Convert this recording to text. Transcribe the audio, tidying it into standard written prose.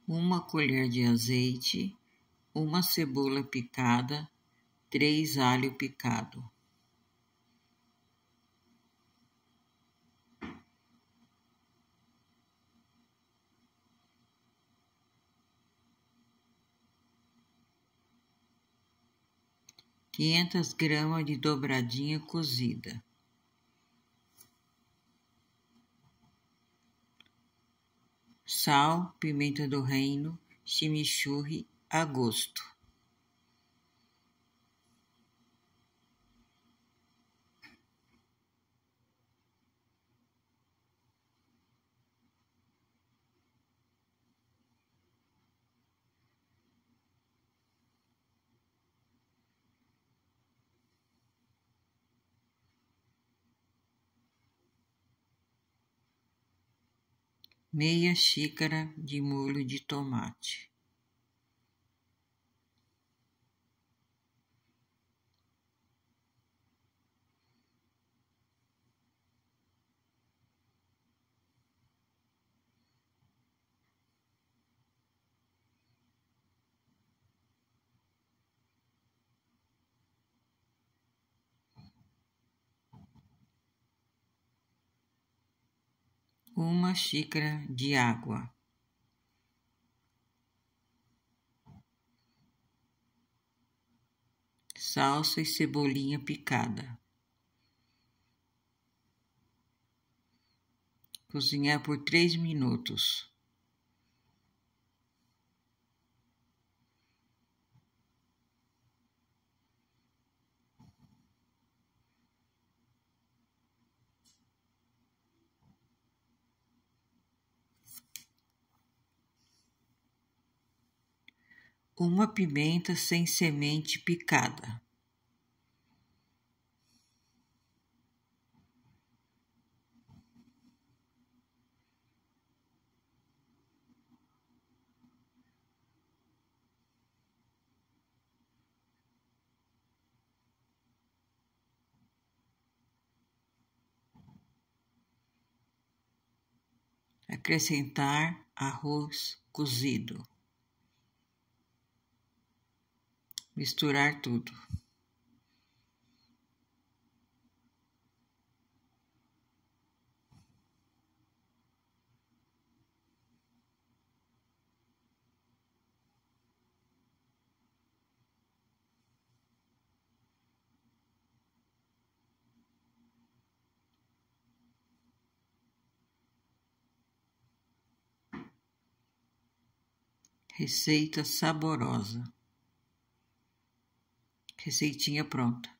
1 colher de azeite, 1 cebola picada, 3 alho picado. Quinhentas gramas de dobradinha cozida. Sal, pimenta do reino, chimichurri a gosto. Meia xícara de molho de tomate. Uma xícara de água. Salsa e cebolinha picada. Cozinhar por 3 minutos. Uma pimenta sem semente picada. Acrescentar arroz cozido. Misturar tudo. Receita saborosa. Receitinha pronta.